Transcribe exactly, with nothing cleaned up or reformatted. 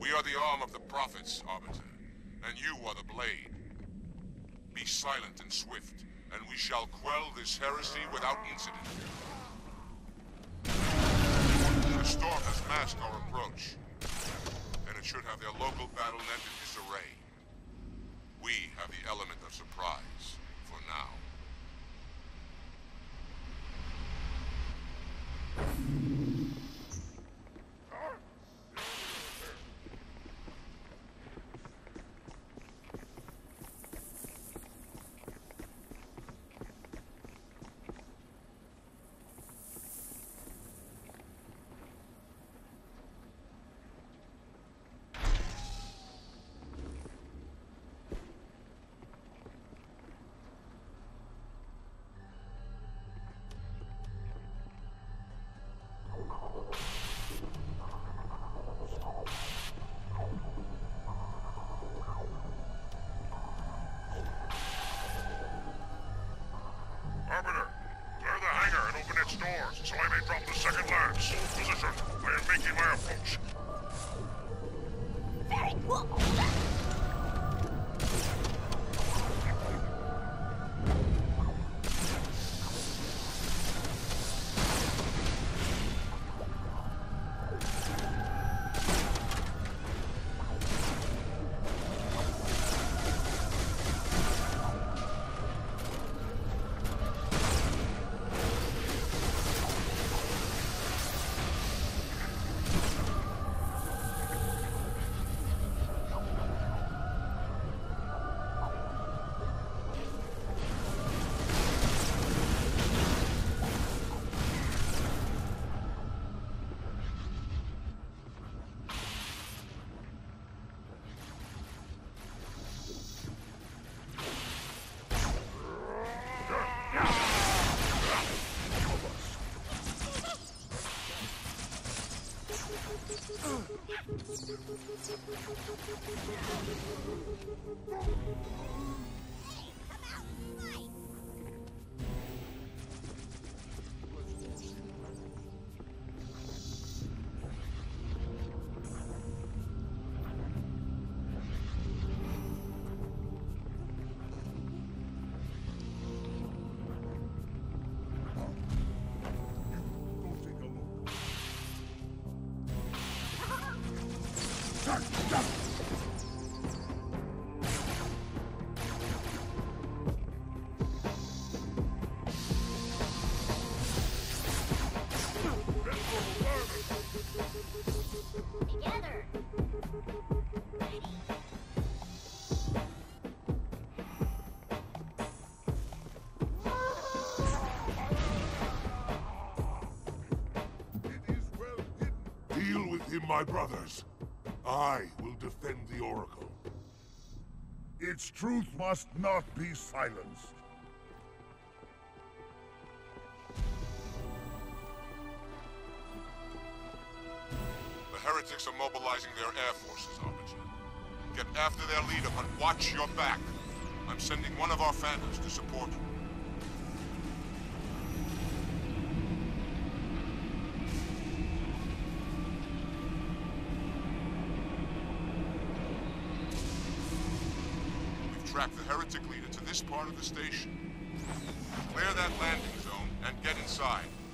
We are the arm of the prophets, Arbiter, and you are the blade. Be silent and swift, and we shall quell this heresy without incident. The storm has masked our approach, and it should have their local battle net in disarray. We have the element of surprise, for now. Arbiter, clear the hangar and open its doors, so I may drop the second lance. Position, I am making my approach. Very cool. Together. Deal with him, my brothers. I will defend the Oracle. Its truth must not be silenced. The heretics are mobilizing their air forces, Arbiter. Get after their leader, but watch your back. I'm sending one of our phantoms to support you. Track the heretic leader to this part of the station. Clear that landing zone and get inside.